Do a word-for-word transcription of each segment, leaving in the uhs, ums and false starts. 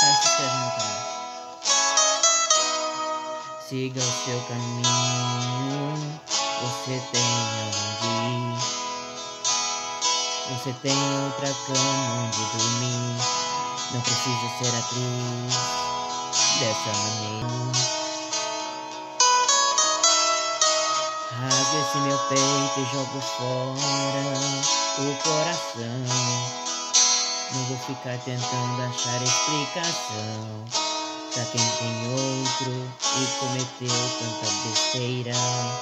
gostar, se inscreve no canal. Siga o seu caminho, você tem onde ir. Você tem outra cama onde dormir. Não precisa ser atriz dessa maneira. Rasgo esse meu peito e jogo fora o coração. Não vou ficar tentando achar explicação pra quem tem outro e cometeu tanta besteira.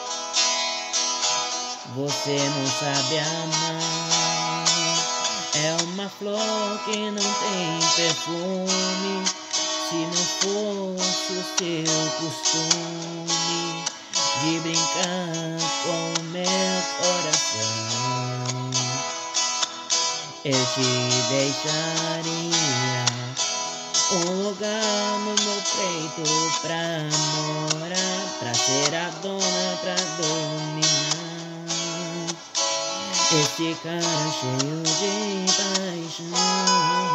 Você não sabe amar, é uma flor que não tem perfume. Se não fosse o seu costume de brincar com o meu coração, eu te deixaria um lugar no meu peito pra morar, pra ser a dona, pra dominar esse cara cheio de paixão.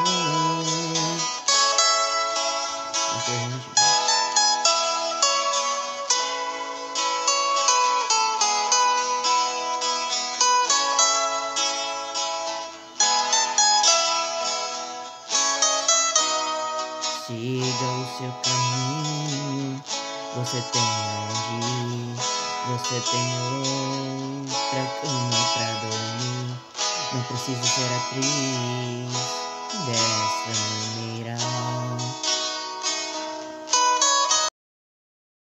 Siga o seu caminho, você tem onde ir. Você tem outra cama pra dormir. Não precisa ser atriz dessa maneira.